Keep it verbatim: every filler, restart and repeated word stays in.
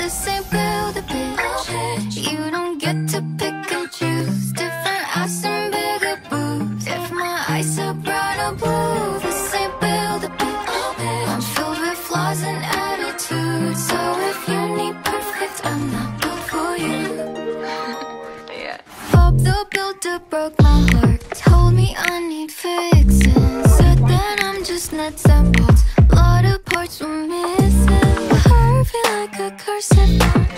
this ain't build a bitch. You don't get to pick and choose. Different ass and bigger boobs. If my eyes are brown or blue, this ain't build a bitch. I'm filled with flaws and attitudes. So if you need perfect, I'm not built for you. Yeah. Bob the Builder broke my heart. Told me I need fixing. Said that I'm just nuts and bolts. A lot of parts were missing. Perfect like a curse.